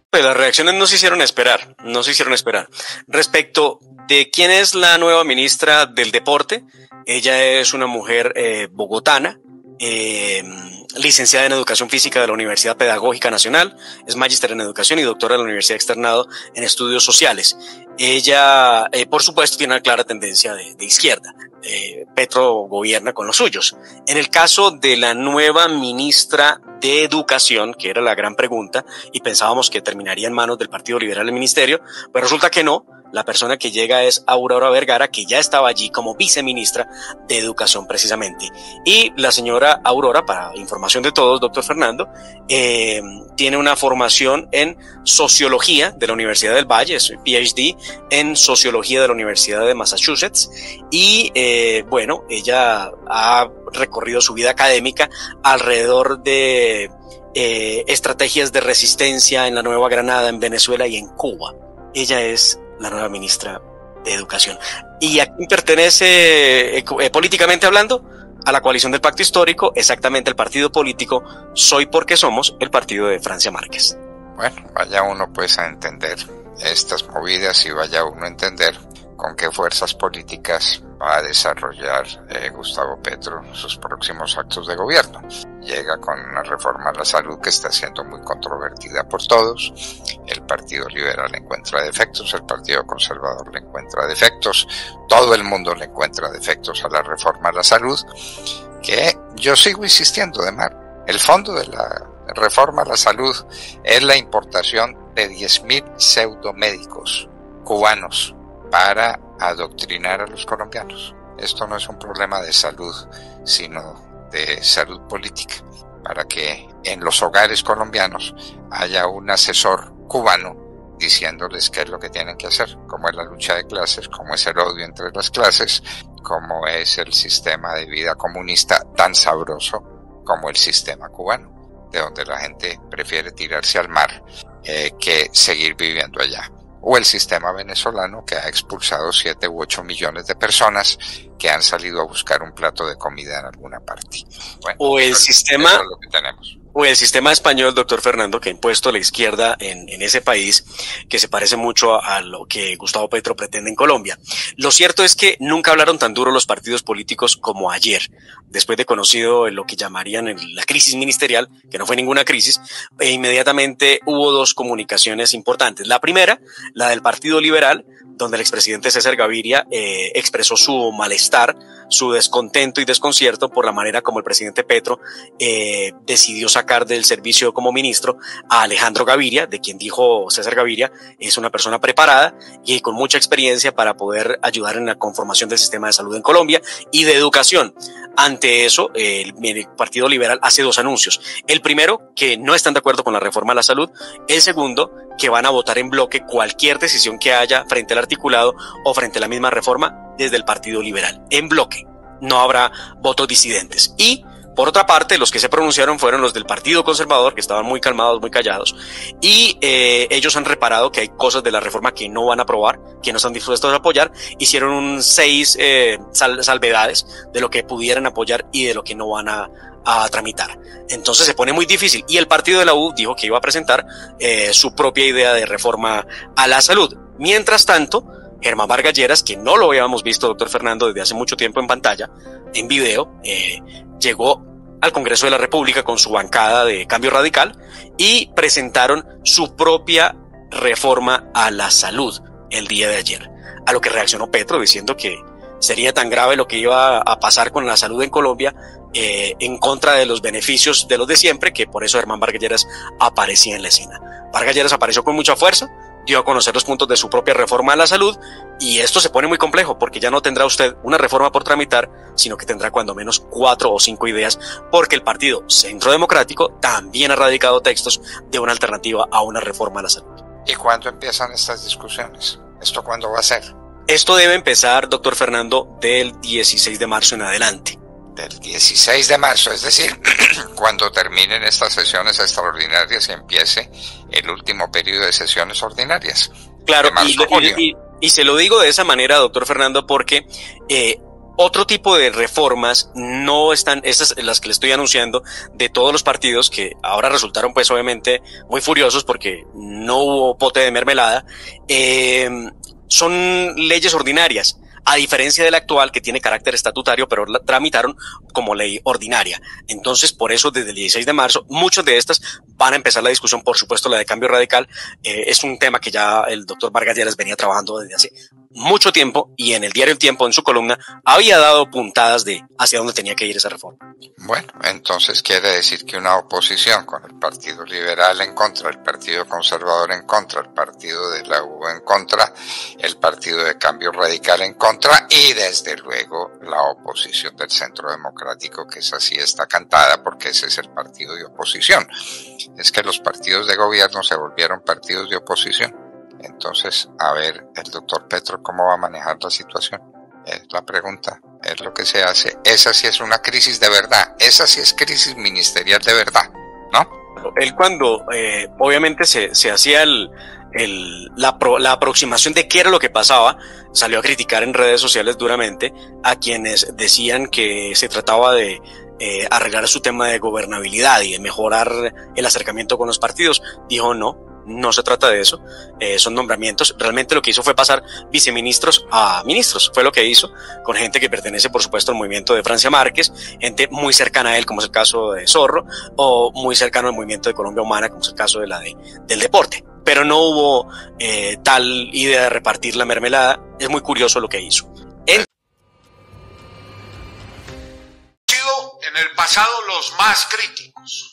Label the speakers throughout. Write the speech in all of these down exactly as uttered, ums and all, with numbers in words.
Speaker 1: Pues las reacciones no se hicieron esperar, no se hicieron esperar. Respecto de quién es la nueva ministra del Deporte, ella es una mujer eh, bogotana, eh, licenciada en Educación Física de la Universidad Pedagógica Nacional, es magíster en Educación y doctora de la Universidad Externado en Estudios Sociales. Ella, eh, por supuesto, tiene una clara tendencia de, de izquierda. Eh, Petro gobierna con los suyos. En el caso de la nueva ministra de Educación, que era la gran pregunta, y pensábamos que terminaría en manos del Partido Liberal el ministerio, pues resulta que no. La persona que llega es Aurora Vergara, que ya estaba allí como viceministra de Educación precisamente. Y la señora Aurora, para información de todos, doctor Fernando, eh, tiene una formación en Sociología de la Universidad del Valle, es P H D en Sociología de la Universidad de Massachusetts. Y eh, bueno, ella ha recorrido su vida académica alrededor de eh, estrategias de resistencia en la Nueva Granada, en Venezuela y en Cuba. Ella es la nueva ministra de Educación. ¿Y a quién pertenece eh, eh, políticamente hablando? A la coalición del Pacto Histórico, exactamente el partido político Soy Porque Somos, el partido de Francia Márquez.
Speaker 2: Bueno, vaya uno pues a entender estas movidas y vaya uno a entender con qué fuerzas políticas va a desarrollar eh, Gustavo Petro sus próximos actos de gobierno. Llega con una reforma a la salud que está siendo muy controvertida por todos. El Partido Liberal le encuentra defectos, el Partido Conservador le encuentra defectos, todo el mundo le encuentra defectos a la reforma a la salud, que yo sigo insistiendo, Demar. El fondo de la reforma a la salud es la importación de diez mil pseudomédicos cubanos para adoctrinar a los colombianos. Esto no es un problema de salud, sino de salud política, para que en los hogares colombianos haya un asesor cubano diciéndoles qué es lo que tienen que hacer, cómo es la lucha de clases, cómo es el odio entre las clases, cómo es el sistema de vida comunista tan sabroso como el sistema cubano, de donde la gente prefiere tirarse al mar eh, que seguir viviendo allá. O el sistema venezolano, que ha expulsado siete u ocho millones de personas que han salido a buscar un plato de comida en alguna parte. Bueno,
Speaker 1: o el
Speaker 2: eso,
Speaker 1: sistema,
Speaker 2: eso es lo que tenemos.
Speaker 1: O el sistema español, doctor Fernando, que ha impuesto la izquierda en, en ese país, que se parece mucho a, a lo que Gustavo Petro pretende en Colombia. Lo cierto es que nunca hablaron tan duro los partidos políticos como ayer, después de conocido lo que llamarían la crisis ministerial, que no fue ninguna crisis, e inmediatamente hubo dos comunicaciones importantes. La primera, la del Partido Liberal, donde el expresidente César Gaviria eh, expresó su malestar, su descontento y desconcierto por la manera como el presidente Petro eh, decidió sacar del servicio como ministro a Alejandro Gaviria, de quien dijo César Gaviria es una persona preparada y con mucha experiencia para poder ayudar en la conformación del sistema de salud en Colombia y de educación. Ante eso, eh, el, el Partido Liberal hace dos anuncios. El primero, que no están de acuerdo con la reforma a la salud. El segundo, que van a votar en bloque cualquier decisión que haya frente al articulado o frente a la misma reforma desde el Partido Liberal. En bloque. No habrá votos disidentes. Y, por otra parte, los que se pronunciaron fueron los del Partido Conservador, que estaban muy calmados, muy callados. Y eh, ellos han reparado que hay cosas de la reforma que no van a aprobar, que no están dispuestos a apoyar. Hicieron un seis eh, sal, salvedades de lo que pudieran apoyar y de lo que no van a a tramitar. Entonces se pone muy difícil y el partido de la U dijo que iba a presentar eh, su propia idea de reforma a la salud. Mientras tanto, Germán Vargas Lleras, que no lo habíamos visto, doctor Fernando, desde hace mucho tiempo en pantalla, en video, eh, llegó al Congreso de la República con su bancada de Cambio Radical y presentaron su propia reforma a la salud el día de ayer, a lo que reaccionó Petro diciendo que sería tan grave lo que iba a pasar con la salud en Colombia eh, en contra de los beneficios de los de siempre, que por eso Germán Vargas Lleras aparecía en la escena. Vargas Lleras apareció con mucha fuerza, dio a conocer los puntos de su propia reforma a la salud y esto se pone muy complejo porque ya no tendrá usted una reforma por tramitar, sino que tendrá cuando menos cuatro o cinco ideas porque el Partido Centro Democrático también ha radicado textos de una alternativa a una reforma a la salud.
Speaker 2: ¿Y cuándo empiezan estas discusiones? ¿Esto cuándo va a ser?
Speaker 1: Esto debe empezar, doctor Fernando, del dieciséis de marzo en adelante.
Speaker 2: Del dieciséis de marzo, es decir, cuando terminen estas sesiones extraordinarias y empiece el último periodo de sesiones ordinarias.
Speaker 1: Claro, y, y, y, y se lo digo de esa manera, doctor Fernando, porque eh, Otro tipo de reformas no están, esas las que le estoy anunciando, de todos los partidos que ahora resultaron pues obviamente muy furiosos porque no hubo pote de mermelada, eh, son leyes ordinarias, a diferencia de la actual que tiene carácter estatutario, pero la tramitaron como ley ordinaria. Entonces, por eso desde el dieciséis de marzo, muchas de estas van a empezar la discusión, por supuesto la de cambio radical, eh, es un tema que ya el doctor Vargas Lleras venía trabajando desde hace mucho tiempo y en el diario El Tiempo, en su columna, había dado puntadas de hacia dónde tenía que ir esa reforma.
Speaker 2: Bueno, entonces quiere decir que una oposición con el Partido Liberal en contra, el Partido Conservador en contra, el Partido de la U en contra, el Partido de Cambio Radical en contra y desde luego la oposición del Centro Democrático, que esa sí está cantada porque ese es el partido de oposición. Es que los partidos de gobierno se volvieron partidos de oposición. Entonces, a ver, el doctor Petro, ¿cómo va a manejar la situación? Es la pregunta, es lo que se hace. Esa sí es una crisis de verdad, esa sí es crisis ministerial de verdad, ¿no?
Speaker 1: Él cuando, eh, obviamente, se, se hacía el, el, la, pro, la aproximación de qué era lo que pasaba, salió a criticar en redes sociales duramente a quienes decían que se trataba de eh, arreglar su tema de gobernabilidad y de mejorar el acercamiento con los partidos. Dijo no. No se trata de eso, eh, son nombramientos. Realmente lo que hizo fue pasar viceministros a ministros, fue lo que hizo con gente que pertenece por supuesto al movimiento de Francia Márquez, gente muy cercana a él como es el caso de Zorro, o muy cercano al movimiento de Colombia Humana como es el caso de la de, del deporte, pero no hubo eh, tal idea de repartir la mermelada. Es muy curioso lo que hizo. En...
Speaker 3: sido en el pasado los más críticos,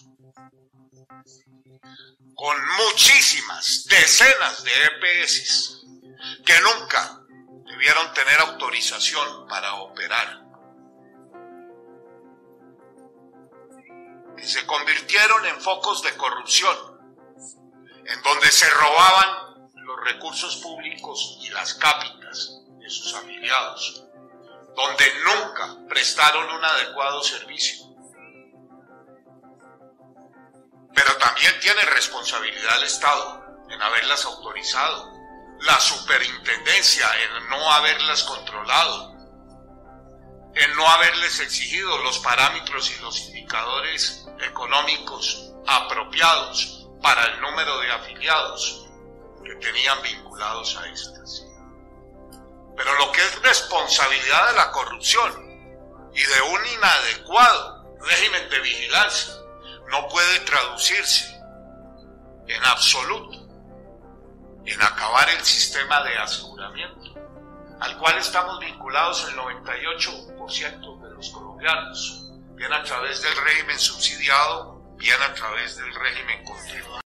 Speaker 3: con muchísimas, decenas de E P S que nunca debieron tener autorización para operar, que se convirtieron en focos de corrupción, en donde se robaban los recursos públicos y las cápitas de sus afiliados, donde nunca prestaron un adecuado servicio. Pero también tiene responsabilidad el Estado en haberlas autorizado, la superintendencia en no haberlas controlado, en no haberles exigido los parámetros y los indicadores económicos apropiados para el número de afiliados que tenían vinculados a estas. Pero lo que es responsabilidad de la corrupción y de un inadecuado régimen de vigilancia no puede traducirse en absoluto en acabar el sistema de aseguramiento al cual estamos vinculados el noventa y ocho por ciento de los colombianos, bien a través del régimen subsidiado, bien a través del régimen contributivo.